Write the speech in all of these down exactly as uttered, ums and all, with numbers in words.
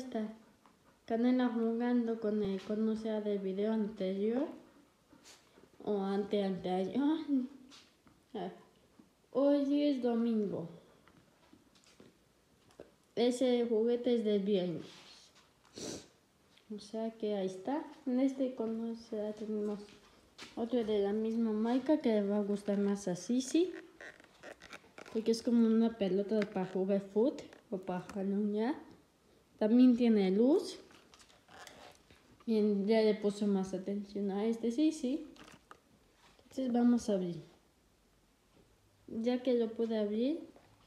está Canela jugando con el cono, sea del video anterior o ante anteayer. Hoy es domingo. Ese juguete es del viernes. O sea que ahí está. En este cono sea, tenemos otro de la misma marca que le va a gustar más a Sisi. Porque es como una pelota para jugar fútbol o para jalonear. También tiene luz. Bien, ya le puso más atención a este, sí, sí. Entonces vamos a abrir. Ya que lo pude abrir.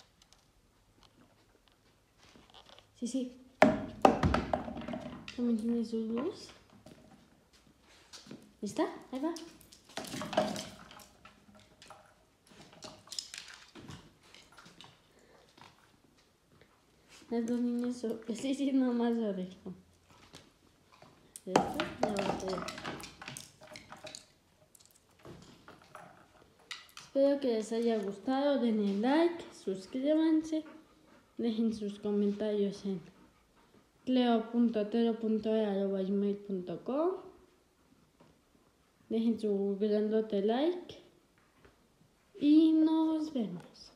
Sí, sí. También tiene su luz. ¿Está? Ahí va. Las dos niñas son... Sí, sí, nomás lo dejo. Esto ya va a ser. Espero que les haya gustado. Denle like, suscríbanse, dejen sus comentarios en cleo punto tero punto e arroba gmail punto com. Dejen su grandote like y nos vemos.